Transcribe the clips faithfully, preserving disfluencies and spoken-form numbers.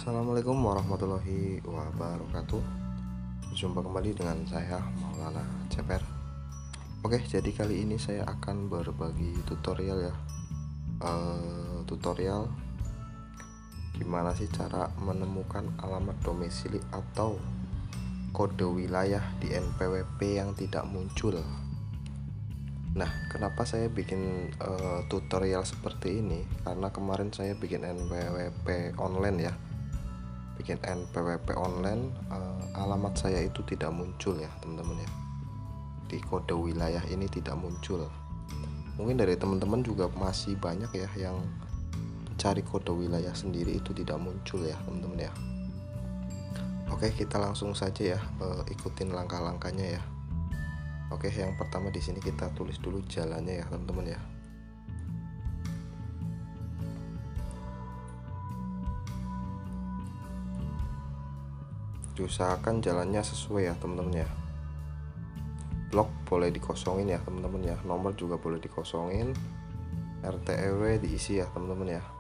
Assalamualaikum warahmatullahi wabarakatuh. Jumpa kembali dengan saya Maulana Ceper. Oke, jadi kali ini saya akan berbagi tutorial ya. uh, Tutorial gimana sih cara menemukan alamat domisili atau kode wilayah di N P W P yang tidak muncul. Nah, kenapa saya bikin uh, tutorial seperti ini? Karena kemarin saya bikin N P W P online ya. Bikin N P W P online, uh, alamat saya itu tidak muncul ya teman-teman ya. Di kode wilayah ini tidak muncul. Mungkin dari teman-teman juga masih banyak ya yang cari kode wilayah sendiri itu tidak muncul ya teman-teman ya. Oke, kita langsung saja ya, uh, ikutin langkah-langkahnya ya. Oke, yang pertama di sini kita tulis dulu jalannya ya teman-teman ya. Diusahakan jalannya sesuai ya teman-teman ya. Blok boleh dikosongin ya teman-teman ya. Nomor juga boleh dikosongin. R T R W diisi ya teman-teman ya.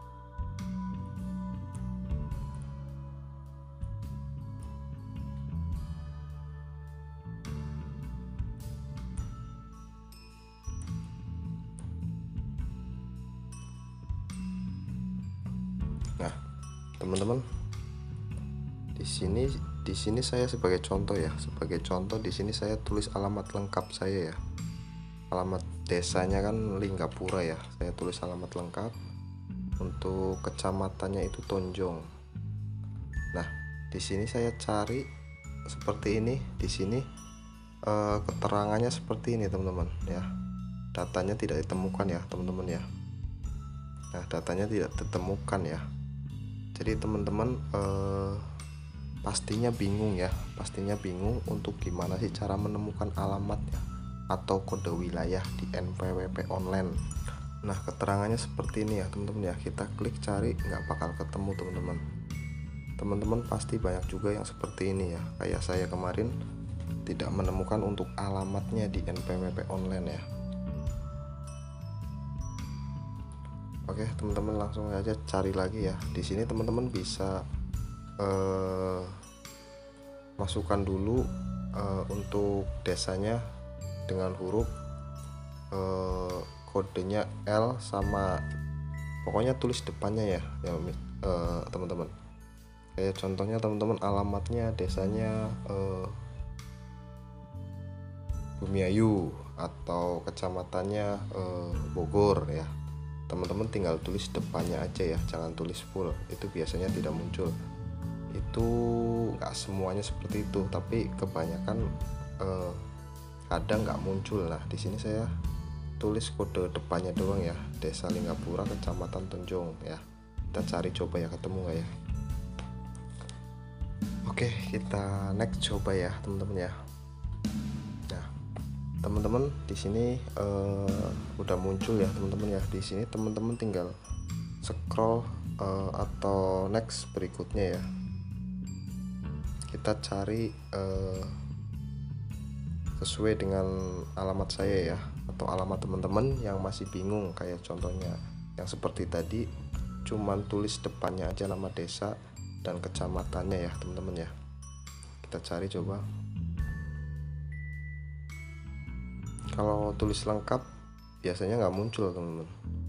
Nah, teman-teman, di sini di sini saya sebagai contoh ya, sebagai contoh di sini saya tulis alamat lengkap saya ya. Alamat desanya kan Linggapura ya. Saya tulis alamat lengkap. Untuk kecamatannya itu Tonjong. Nah, di sini saya cari seperti ini. Di sini eh, keterangannya seperti ini teman-teman ya. Datanya tidak ditemukan ya teman-teman ya. Nah, datanya tidak ditemukan ya. Jadi teman-teman eh, pastinya bingung ya, pastinya bingung untuk gimana sih cara menemukan alamatnya atau kode wilayah di N P W P online. Nah, keterangannya seperti ini ya teman-teman ya. Kita klik cari, nggak bakal ketemu teman-teman. Teman-teman pasti banyak juga yang seperti ini ya. Kayak saya kemarin tidak menemukan untuk alamatnya di N P W P online ya. Oke, teman-teman langsung aja cari lagi ya. Di sini teman-teman bisa eh, masukkan dulu eh, untuk desanya dengan huruf eh, kodenya L sama pokoknya tulis depannya ya, ya eh, teman-teman. Kayak contohnya teman-teman alamatnya desanya eh, Bumiayu atau kecamatannya eh, Bogor ya. Teman-teman tinggal tulis depannya aja ya, jangan tulis full, itu biasanya tidak muncul. Itu nggak semuanya seperti itu, tapi kebanyakan eh, kadang nggak muncul. Nah, di sini saya tulis kode depannya doang ya, Desa Linggapura, Kecamatan Tonjong ya. Kita cari coba ya, ketemu nggak ya. Oke, kita next coba ya teman-teman ya. Teman-teman di sini uh, udah muncul ya teman-teman ya. Di sini teman-teman tinggal scroll uh, atau next berikutnya ya. Kita cari uh, sesuai dengan alamat saya ya, atau alamat teman-teman yang masih bingung. Kayak contohnya yang seperti tadi, cuman tulis depannya aja nama desa dan kecamatannya ya teman-teman ya. Kita cari coba. Kalau tulis lengkap biasanya nggak muncul teman-teman.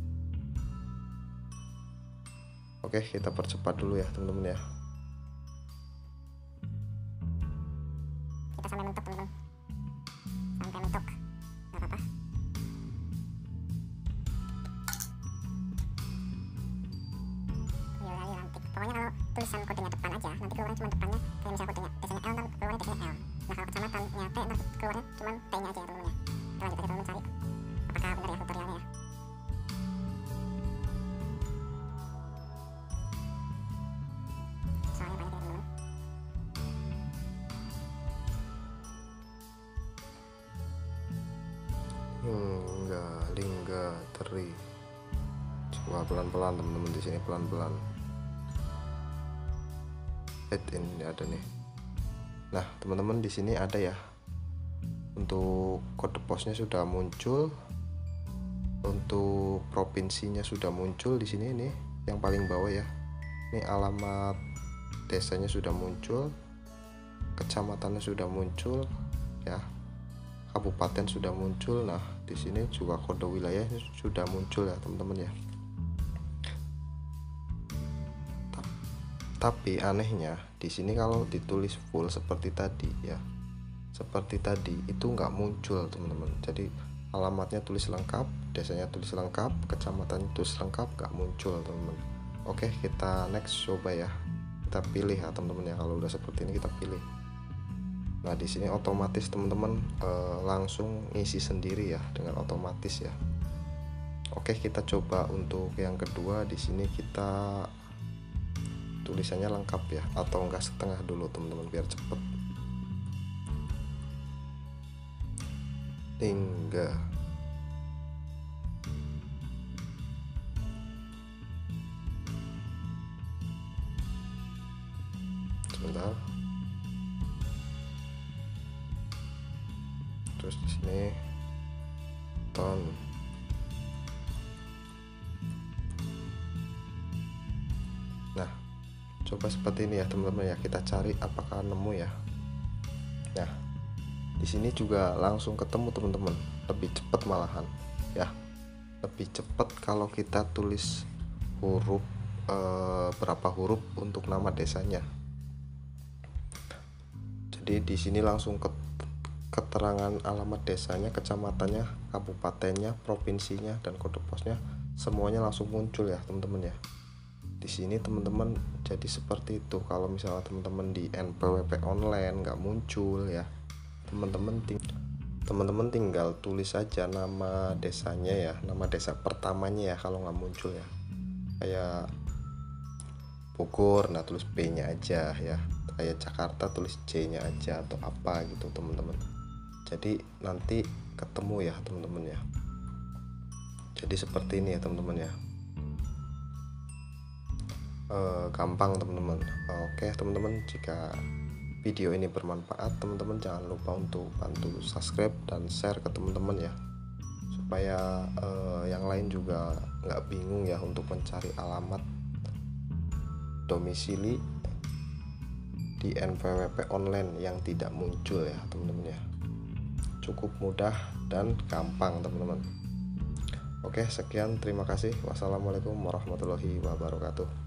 Oke, kita percepat dulu ya teman-teman ya. Kita sampai mentok teman-teman, sampai mentok, nggak apa-apa. Ya udah nanti pokoknya kalau tulisan kodenya depan aja, nanti keluarnya cuma depannya. Kayak misalnya kodenya desanya L, ntar keluarnya desanya L. Nah, kalau kecamatannya T, ntar keluarnya cuma T nya aja ya teman-teman ya. Kita lanjut aja teman-teman cari apakah benar ya tutorialnya ya. Soalnya banyak ya teman-teman. Lingga, Lingga Teri. Coba pelan-pelan teman-teman, di sini pelan-pelan. Eh, ini ada nih. Nah, teman-teman di sini ada ya. Untuk kode posnya sudah muncul, untuk provinsinya sudah muncul di sini nih, yang paling bawah ya. Ini alamat desanya sudah muncul, kecamatannya sudah muncul ya, kabupaten sudah muncul. Nah di sini juga kode wilayahnya sudah muncul ya teman-teman ya. Tapi anehnya di sini kalau ditulis full seperti tadi ya, seperti tadi itu nggak muncul teman-teman. Jadi alamatnya tulis lengkap, desanya tulis lengkap, kecamatan tulis lengkap, nggak muncul teman-teman. Oke, kita next coba ya, kita pilih ya teman-teman ya. Kalau udah seperti ini kita pilih. Nah di sini otomatis teman-teman eh, langsung ngisi sendiri ya dengan otomatis ya. Oke, kita coba untuk yang kedua. Di sini kita tulisannya lengkap ya, atau enggak setengah dulu teman-teman biar cepet. Hingga sebentar. Terus di sini ton. Nah coba seperti ini ya teman-teman ya, kita cari apakah nemu ya. Nah di sini juga langsung ketemu teman-teman, lebih cepat malahan ya, lebih cepat kalau kita tulis huruf eh, berapa huruf untuk nama desanya. Jadi di sini langsung ke keterangan alamat desanya, kecamatannya, kabupatennya, provinsinya, dan kode posnya semuanya langsung muncul ya teman-teman ya. Di sini teman-teman jadi seperti itu. Kalau misalnya teman-teman di N P W P online nggak muncul ya, teman-teman ting teman-teman tinggal tulis saja nama desanya ya, nama desa pertamanya ya kalau nggak muncul ya, kayak Bogor, nah tulis B-nya aja ya, kayak Jakarta tulis J-nya aja atau apa gitu teman-teman. Jadi nanti ketemu ya teman-teman ya. Jadi seperti ini ya teman-teman ya. E, gampang teman-teman. Oke teman-teman, jika video ini bermanfaat, teman-teman jangan lupa untuk bantu subscribe dan share ke teman-teman ya, supaya e, yang lain juga nggak bingung ya untuk mencari alamat domisili di N P W P online yang tidak muncul ya teman-teman ya. Cukup mudah dan gampang teman-teman. Oke, sekian, terima kasih. Wassalamualaikum warahmatullahi wabarakatuh.